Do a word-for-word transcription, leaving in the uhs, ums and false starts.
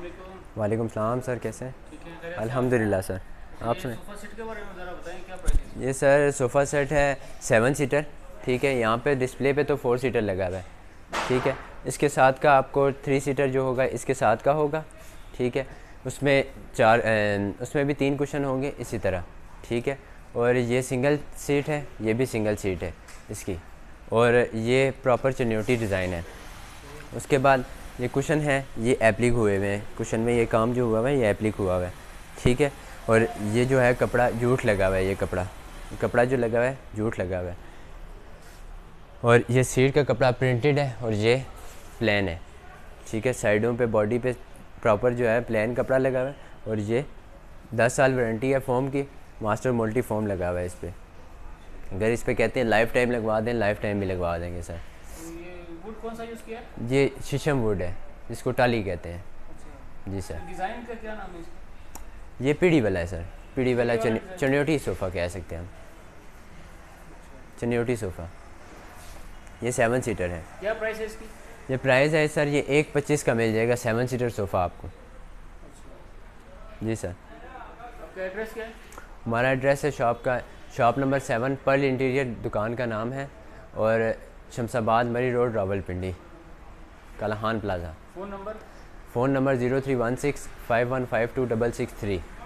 वालेकुम सलाम सर, कैसे हैं? अल्हम्दुलिल्लाह सर। आप सुने? सोफ़ा सेट के बारे में ज़रा बताएं, क्या प्राइस है? ये सर सोफ़ा सेट है सेवन सीटर। ठीक है, यहाँ पे डिस्प्ले पे तो फोर सीटर लगा हुआ है। ठीक है, इसके साथ का आपको थ्री सीटर जो होगा इसके साथ का होगा। ठीक है, उसमें चार अ, उसमें भी तीन कुशन होंगे इसी तरह। ठीक है, और ये सिंगल सीट है, ये भी सिंगल सीट है इसकी, और ये प्रॉपर चन्योटी डिज़ाइन है। उसके बाद ये कुशन है, ये एप्लिक हुए हुए हैं। कुशन में ये काम जो हुआ हुआ है ये एप्लिक हुआ हुआ है। ठीक है, और ये जो है कपड़ा जूट लगा हुआ है। ये कपड़ा कपड़ा जो लगा हुआ है जूट लगा हुआ है। और ये सीट का कपड़ा प्रिंटेड है और ये प्लेन है। ठीक है, साइडों पे बॉडी पे प्रॉपर जो है प्लेन कपड़ा लगा हुआ है। और ये दस साल वारंटी है फोम की, मास्टर मल्टी फोम लगा हुआ है इस पर। अगर इस पर कहते हैं लाइफ टाइम लगवा दें, लाइफ टाइम भी लगवा देंगे सर। तो ये वुड कौन सा यूज़ किया है? ये शीशम वुड है जिसको टाली कहते हैं। अच्छा, जी सर। डिज़ाइन का क्या नाम है इसका? ये पीढ़ी वाला है सर, पीढ़ी वाला पीढ़ी वाला चन, डिज़ाइन। चन्योटी सोफ़ा कह सकते हैं हम, चन्योटी सोफ़ा। ये सेवन सीटर है। क्या प्राइस है इसकी? ये प्राइस है सर, ये एक पच्चीस का मिल जाएगा सेवन सीटर सोफ़ा आपको। अच्छा, जी सर। आपका एड्रेस क्या है? हमारा एड्रेस है शॉप का, shop number seven, pearl interior दुकान का नाम है, और शमसाबाद मरी रोड रावलपिंडी, कालाहान plaza. Phone number? Phone number zero three one six five one five two double six three.